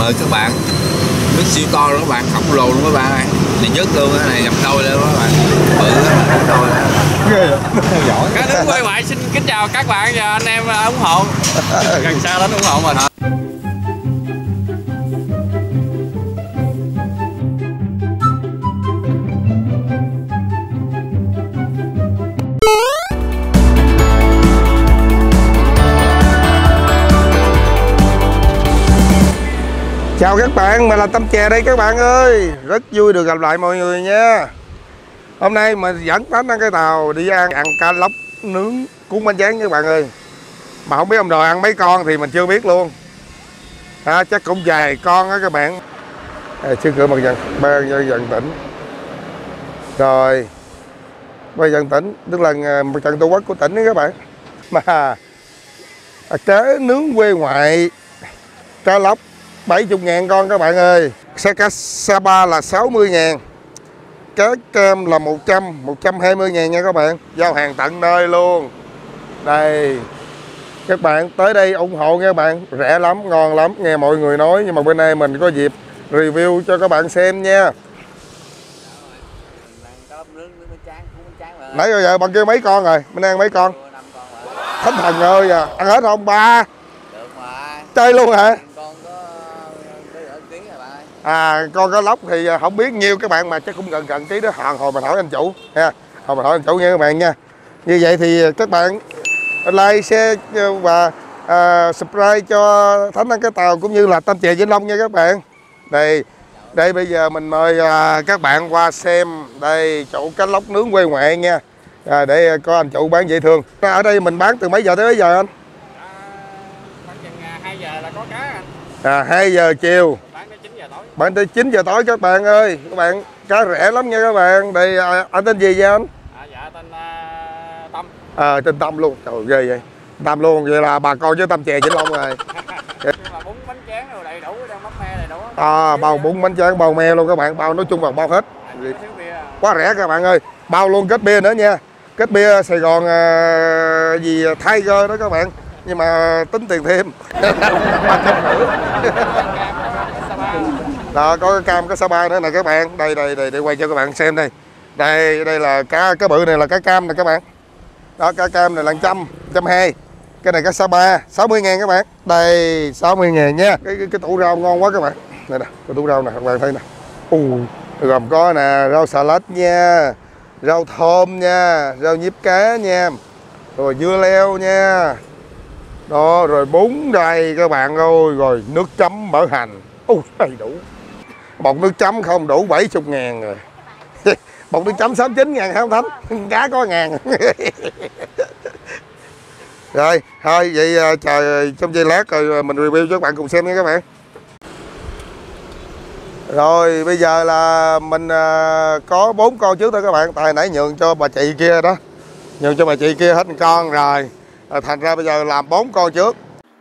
mời các bạn. Nước siêu to luôn các bạn, khổng lồ luôn các bạn ơi. Này nhất luôn, cái này gấp đôi lên các bạn. Bự gấp đôi. Giỏi. Cá nướng quay ngoại xin kính chào các bạn và anh em ủng hộ. Gần xa đến ủng hộ mình. Chào các bạn, mình là Tâm Chè đây các bạn ơi. Rất vui được gặp lại mọi người nha. Hôm nay mình dẫn Tánh ăn cái tàu đi ăn cá lóc nướng cuốn bánh tráng các bạn ơi. Mà không biết ông đòi ăn mấy con thì mình chưa biết luôn. Chắc cũng vài con á các bạn. Trước cửa ban dân tỉnh. Rồi ban dân tỉnh tức là mặt trận tổ quốc của tỉnh đó các bạn. Mà cá nướng quê ngoại, cá lóc 70.000 con các bạn ơi. Cá Sapa là 60.000. Cá cam là 120.000 nha các bạn. Giao hàng tận nơi luôn. Đây. Các bạn tới đây ủng hộ nha các bạn. Rẻ lắm, ngon lắm. Nghe mọi người nói. Nhưng mà bên đây mình có dịp review cho các bạn xem nha. Nãy giờ bằng kia mấy con rồi? Mình ăn mấy con? Thánh thần ơi à. Ăn hết không ba? Chơi luôn hả? Con cá lóc thì không biết nhiêu các bạn, mà chắc cũng gần tí đó. Hồi mình hỏi anh chủ nha. Hồi mình hỏi anh chủ nha các bạn nha. Như vậy thì các bạn like, share và subscribe cho Thánh Ăn Cái Tàu cũng như là Tâm Chè Vĩnh Long nha các bạn. Đây bây giờ mình mời các bạn qua xem đây chỗ cá lóc nướng quê ngoại nha. Để có anh chủ bán dễ thương. Ở đây mình bán từ mấy giờ tới mấy giờ anh? Khoảng chừng 2 giờ là có cá anh. 2 giờ chiều. Bán tới 9 giờ tối các bạn ơi. Các bạn cá rẻ lắm nha các bạn. Đây anh tên gì vậy anh? Dạ tên Tâm. Tên Tâm luôn. Trời ghê vậy. Tâm luôn. Vậy là bà con với Tâm Chè Vĩnh Long rồi. Nhưng mà bún bánh tráng rồi đầy đủ, đang mắm me đầy đủ. Bao bún bánh tráng, bao me luôn các bạn. Bao nói chung là bao hết. Quá rẻ các bạn ơi. Bao luôn kết bia nữa nha. Kết bia Sài Gòn gì Tiger đó các bạn. Nhưng mà tính tiền thêm. Đó, có cái cam cá Sapa nữa nè các bạn. Đây để quay cho các bạn xem đây. Đây là cá bự này là cá cam nè các bạn. Đó, cá cam này là 120. Cái này cá Sapa 60.000 các bạn. Đây 60.000 nha. Cái tủ rau ngon quá các bạn. Đây nè, cái tủ rau nè các bạn thấy nè. Gồm có nè, rau xà lách nha, rau thơm nha, rau nhiếp cá nha, rồi dưa leo nha. Đó, rồi bún đây các bạn ơi, rồi nước chấm mỡ hành. Đầy đủ. Bột nước chấm không đủ 70.000 rồi. Bột nước chấm 69.000 hả ông Thánh? Cá có 1.000. Rồi, thôi vậy chờ trong giây lát rồi mình review cho các bạn cùng xem nha các bạn. Rồi bây giờ là mình có 4 con trước thôi các bạn. Tại nãy nhường cho bà chị kia đó. Nhường cho bà chị kia hết 1 con rồi. Thành ra bây giờ làm 4 con trước.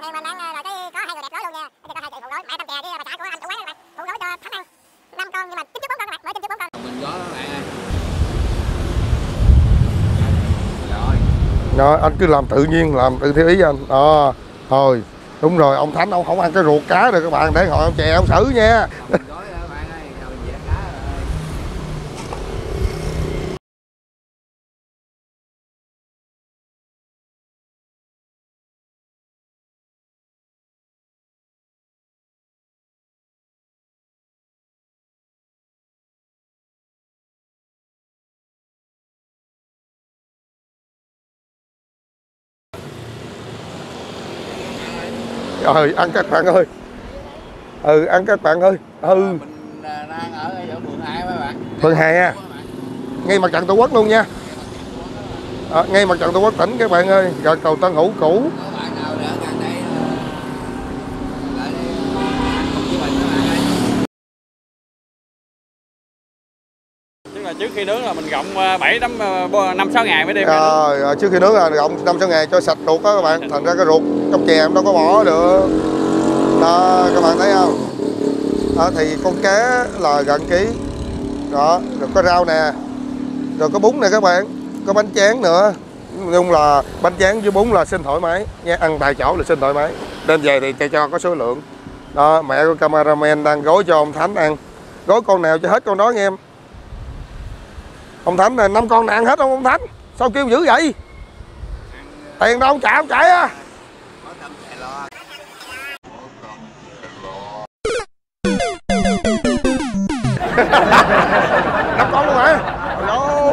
Rồi, anh cứ làm tự nhiên, làm tự theo ý anh. Thôi, đúng rồi, ông Thánh ông không ăn cái ruột cá rồi các bạn, để hỏi ông Chè ông xử nha. Rồi, ăn các bạn ơi. Ăn các bạn ơi. Mình đang ở phường 2 mấy bạn. Phường 2 nha. Ngay mặt trận Tổ quốc luôn nha. Ngay mặt trận Tổ quốc tỉnh các bạn ơi. Gần cầu Tân Hữu cũ. Trước khi nướng là mình gọng 5-6 ngày mới đem. Trước khi nướng là gọng 5-6 ngày cho sạch ruột đó các bạn. Thành ra cái ruột trong chè em đâu có bỏ được. Đó, các bạn thấy không? Đó, thì con cá là gần ký. Đó, rồi có rau nè. Rồi có bún nè các bạn. Có bánh tráng nữa. Nói chung là bánh tráng với bún là xin thoải mái nha. Ăn tại chỗ là xin thoải mái. Đem về thì cho có số lượng. Đó, mẹ của cameraman đang gói cho ông Thánh ăn. Gói con nào cho hết con đó nghe em. Ông Thánh này 5 con này ăn hết không ông Thánh? Sao kêu dữ vậy? Tiền đâu ông chạy á. 5 con luôn hả? Alo.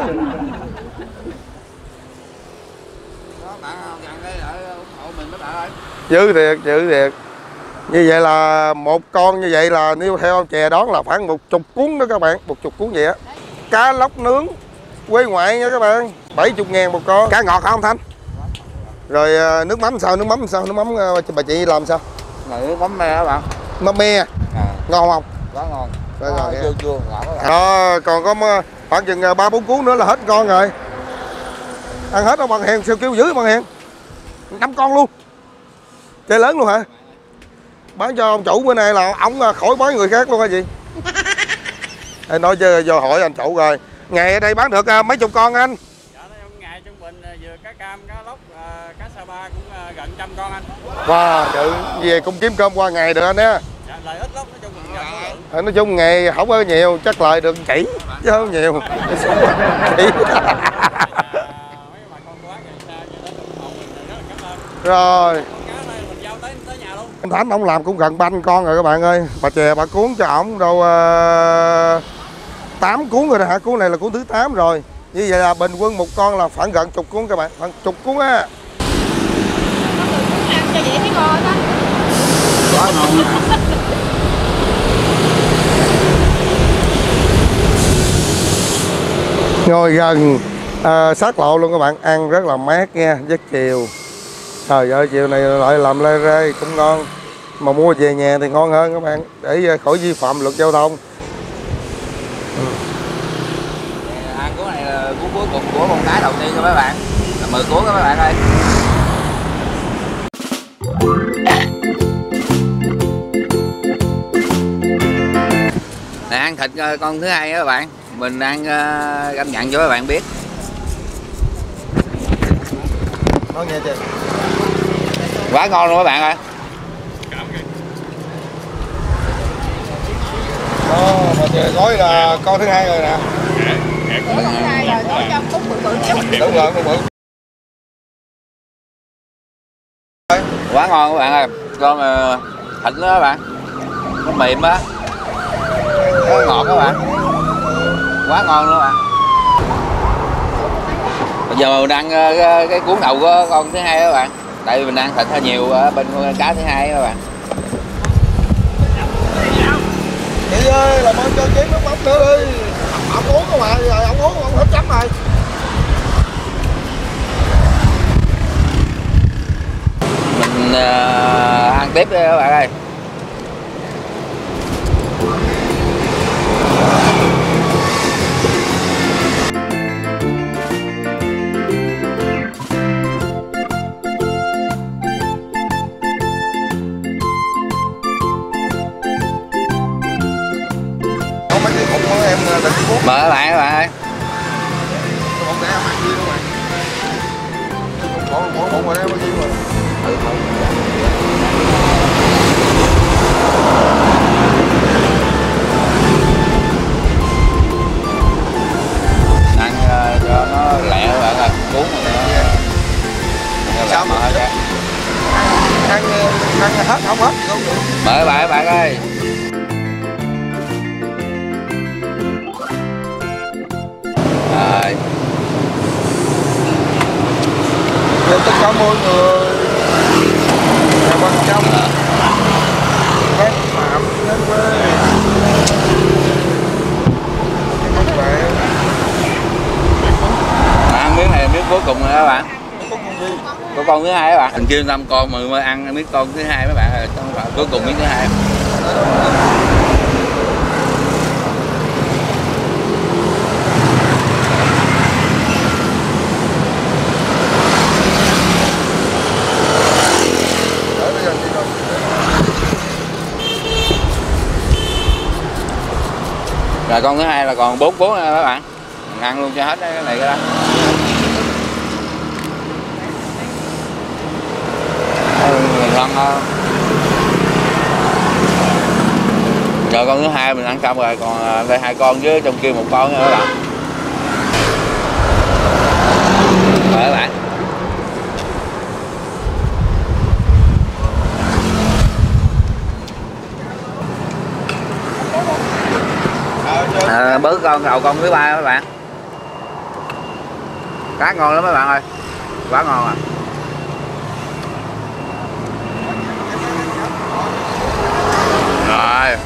Dữ thiệt. Như vậy là một con như vậy là nếu theo chè đón là khoảng 10 cuốn đó các bạn, 10 cuốn vậy á. Cá lóc nướng quê ngoại nha các bạn, 70.000 một con. Cá ngọt hả ông Thanh? Rồi nước mắm sao? Nước mắm bà chị làm sao? Nước mắm me các bạn. Mắm me. Ngon không? Quá ngon. Chua ngọt các bạn. Đó, còn có khoảng chừng 3-4 cuốn nữa là hết con rồi. Ăn hết không bằng hèn, sao kêu dữ bằng hèn? 5 con luôn. Chơi lớn luôn hả? Bán cho ông chủ bữa nay là ổng khỏi bán người khác luôn hả chị? Em nói chứ vô hỏi anh chủ rồi. Ngày ở đây bán được mấy chục con anh? Dạ, ngày trung bình vừa cá cam, cá lóc, cá sa ba cũng gần 100 con anh. Wow, chữ về cũng kiếm cơm qua ngày được anh á. Dạ, lời ít lắm, nói chung mình gần số lượng. Nói chung ngày không có nhiều, chắc lời được chỉ chứ không nhiều. Chỉ. Rồi. Anh Thánh ông làm cũng gần 3 con rồi các bạn ơi. Bà chè bà cuốn cho ổng đâu 8 cuốn rồi đó hả? Cuốn này là cuốn thứ 8 rồi. Như vậy là bình quân một con là khoảng gần 10 cuốn các bạn, khoảng 10 cuốn á. Ăn cho vậy mới ngon đó. Quá ngon. Ngồi gần sát lộ luôn các bạn, ăn rất là mát nha, giấc chiều. Trời ơi, chiều này lại làm lê rê cũng ngon. Mà mua về nhà thì ngon hơn các bạn, để khỏi vi phạm luật giao thông. Ăn cuốn này là cuốn cuối cùng của con cá đầu tiên cho các bạn. Là 10 cuốn các bạn ơi. Này, ăn thịt con thứ hai đó các bạn. Mình ăn cảm nhận cho các bạn biết. Nói nghe chưa? Quá ngon luôn các bạn ơi. Đó, mà trời gói là con thứ hai rồi nè. Con thứ hai rồi, gói trong cúc bự chứ. Đúng rồi, con bự. Quá ngon các bạn ơi. Con thịt đó các bạn. Nó mềm á. Nó ngọt các bạn. Quá ngon luôn các bạn. Bây giờ mình ăn cái cuốn đầu của con thứ hai đó các bạn. Tại vì mình ăn thịt hơi nhiều ở bên con cá thứ hai đó các bạn. Chị ơi, làm ơn cho chén nước mắm nữa đi. Ông uống không ạ? Rồi ông uống ông hết chấm rồi. Mình ăn tiếp đi các bạn ơi. Mấy cái hộp của em định cuốn. Mời các bạn ơi. Hộp để em ăn gì luôn rồi. Mỗi rồi em ăn gì rồi. Ăn cho nó lẹ các bạn ơi. Cuốn rồi nó sao mà hết. Ăn hết không hết không được. Mời các bạn ơi. Rồi. Chào tất cả mọi người. Chào quan trọng. Các bạn đến với các bạn. Ăn miếng này là miếng cuối cùng rồi các bạn. Có con thứ hai các bạn. Mình kêu 5 con mà mới ăn miếng con thứ hai các bạn ơi. Cuối cùng miếng thứ hai. Rồi con thứ hai là còn 4 cuốn nữa các bạn. Mình ăn luôn cho hết cái này cái đó. Ngon không? Rồi con thứ hai mình ăn xong rồi, còn đây 2 con với trong kia 1 con nữa các bạn. Rồi các bạn. Bớt con đầu con thứ 3 các bạn. Cá ngon lắm các bạn ơi, quá ngon à. Rồi.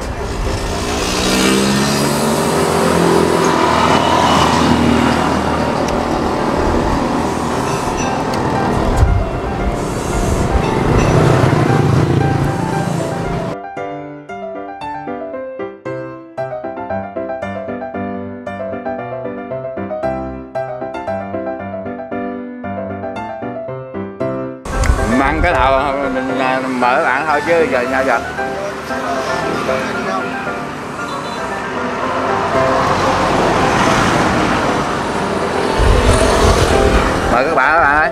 Mình ăn cái nào mình mời các bạn thôi chứ giờ nhau giờ. Mời các bạn ơi.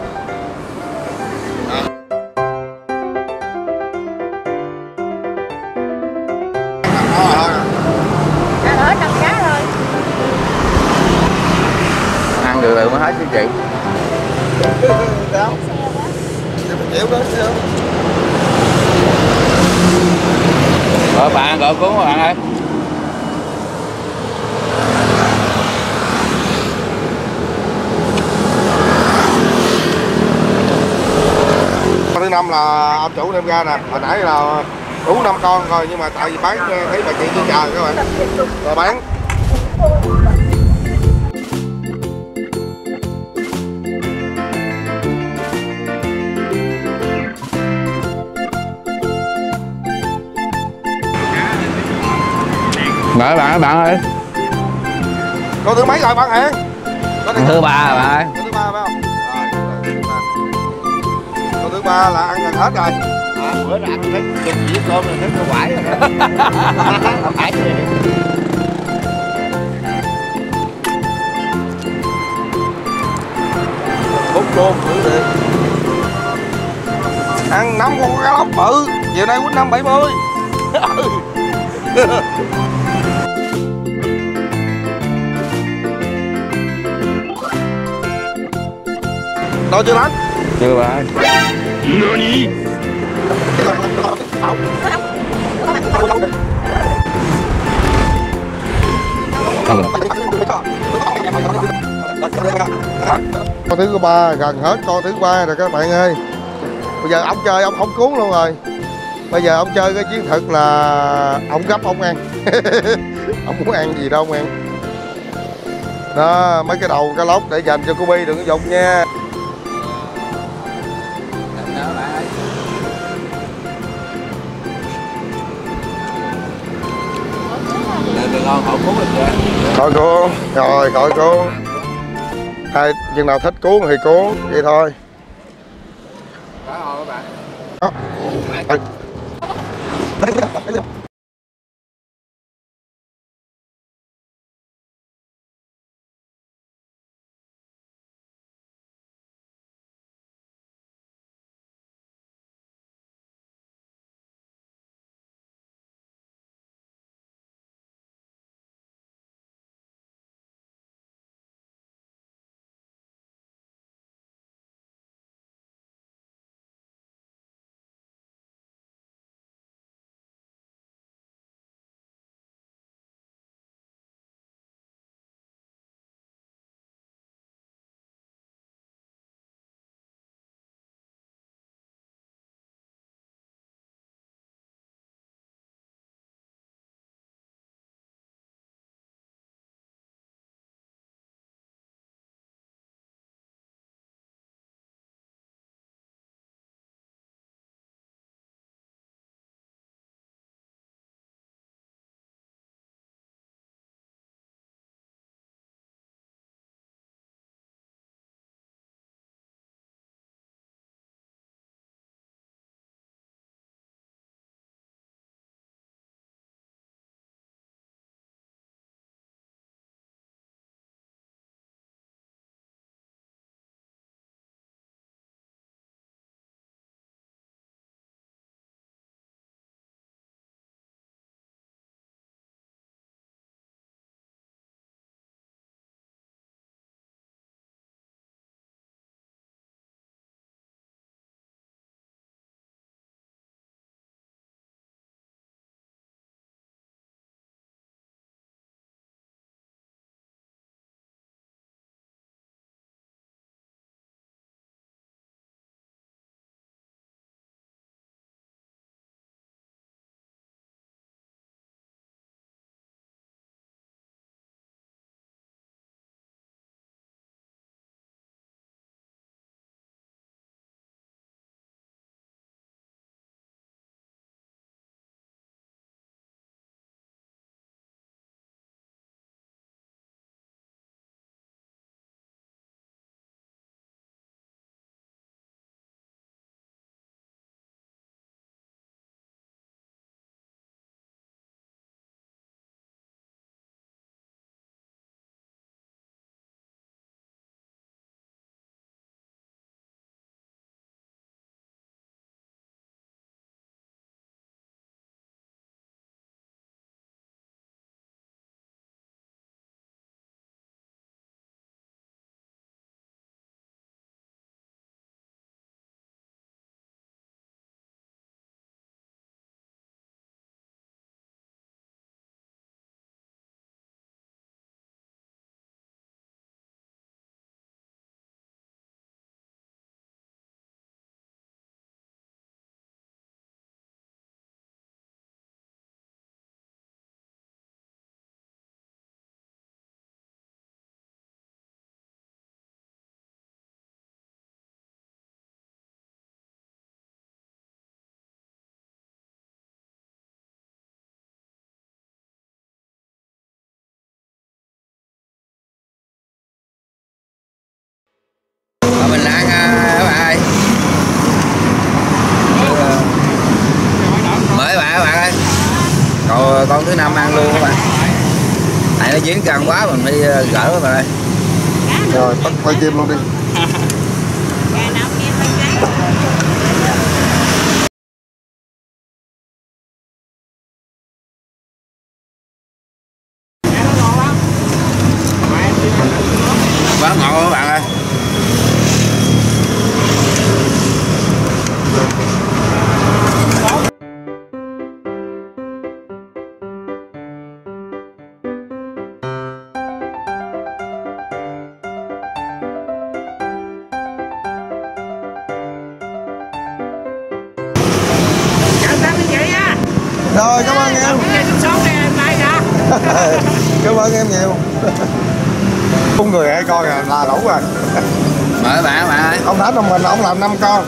Ăn ở trong cá thôi. Ăn được mới hết chứ chị. Rồi bạn gọi cuốn các bạn ơi. Con thứ 5 là ông chủ đem ra nè, hồi nãy là đủ 5 con rồi nhưng mà tại vì bán thấy bà chị đi chờ các bạn, rồi bán. Mời các bạn ơi. Con thứ mấy rồi bạn Hẹn? Con thứ 3 rồi bạn ơi. Con thứ 3 phải không? Con thứ 3 là ăn gần hết rồi. Bữa đó ăn thấy chục dĩa cơm rồi thấy nó quải rồi đó. Quải gì? Hút luôn thử đi. Ăn 5 con cá lóc bự, chiều nay quýnh 570. Đâu chưa đánh? Chưa bà ơi. Con thứ 3 gần hết con thứ 3 rồi các bạn ơi. Bây giờ ông chơi ông không cuốn luôn rồi. Bây giờ ông chơi cái chiến thuật là ông gấp ông ăn. Ông muốn ăn gì đâu ông ăn. Đó, mấy cái đầu cá lóc để dành cho cô Bi đừng có dùng nha. Ngon họ cuốn được chưa? Thôi cô, rồi khỏi cô. Hai chừng nào thích cuốn thì cuốn, vậy thôi. Đó các bạn. Đó. ơi. Còn con thứ 5 ăn luôn các bạn. Tại nó dính căng quá mình phải gỡ các bạn ơi. Rồi bắt quay chim luôn đi. Quá ngọt các bạn ơi. Rồi cảm ơn em. Cảm ơn em nhiều. Không người hai con là đủ rồi. Mời các bạn ơi. Ông Thánh ông mình ông làm 5 con.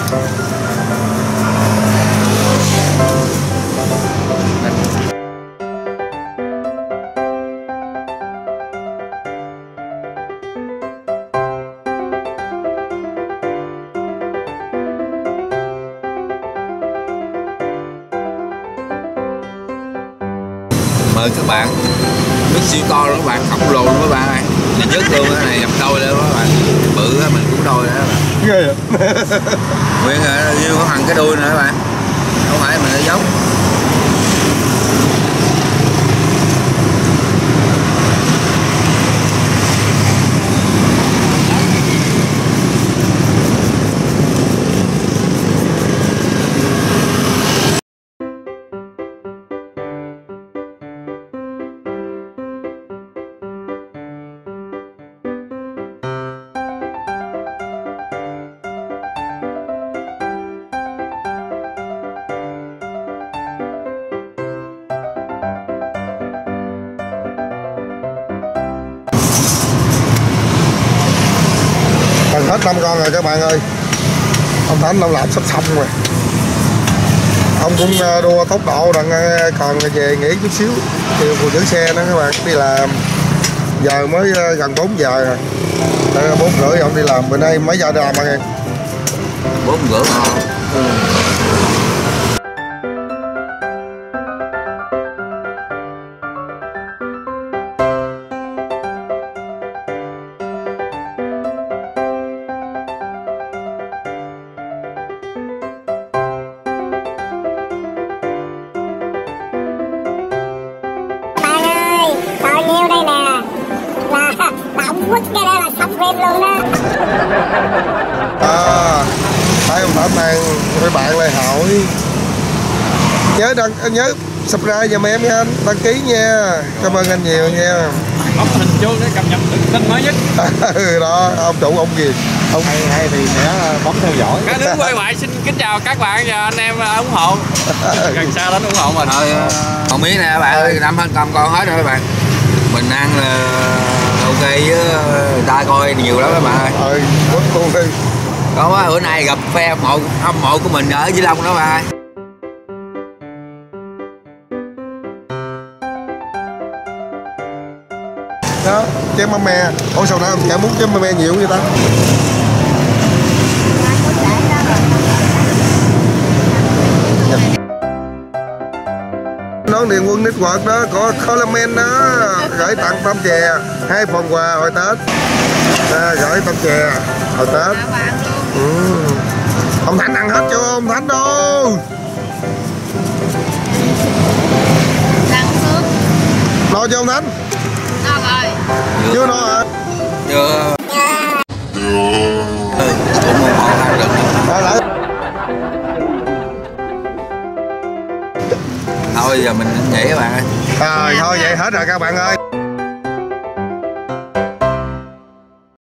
Mời các bạn. Nước siêu to luôn các bạn, khổng lồ luôn các bạn ơi. Đi trước luôn cái này gặp đôi đó các bạn. Bự á mình cũng đôi đó các bạn. Ghê vậy. Nguyên như có thằng cái đuôi nữa các bạn. Không phải mình nó giống. Còn hết 5 con rồi các bạn ơi. Ông Thánh ông làm sắp xong rồi. Ông cũng đua tốc độ đặng còn về nghỉ chút xíu. Chiều phụ giữ xe đó các bạn đi làm. Giờ mới gần 4 giờ rồi. 4 rưỡi ông đi làm. Bữa nay mấy giờ đi làm hả em? 4 rưỡi ngon. Quất cái đó là xong phim luôn đó. Thấy ông Thánh đang với bạn lại hỏi nhớ subscribe giùm em nha anh, đăng ký nha, cảm ơn anh nhiều nha. Bấm hình chuông để cập nhật được tin mới nhất. Đó ông chủ ông gì ông hay thì sẽ bấm theo dõi. Cả nước quay ngoại xin kính chào các bạn và anh em ủng hộ gần xa đến ủng hộ mình. Thôi còn miếng nè các bạn ơi, 5 con hết rồi các bạn. Mình ăn là ok với người ta coi nhiều lắm các bạn ơi. Luôn đi. Có bữa nay gặp phe hâm mộ của mình ở Vĩnh Long đó bạn ơi. Đó, chém mắm me. Ủa sao nãy ông chả muốn chém mắm me nhiều vậy ta? Đón Điền Quân Network đó có comment đó gửi tặng tấm chè 2 phần quà hồi Tết. Gửi tấm chè hồi Tết. Ông Thánh ăn hết chưa ông Thánh đâu? Đang sướng. Lo cho ông Thánh? No rồi. Chưa no hả? Chưa. Cũng một món ăn được. Lại. Thôi giờ mình nhảy các bạn ơi. Thôi vậy hết rồi các bạn ơi.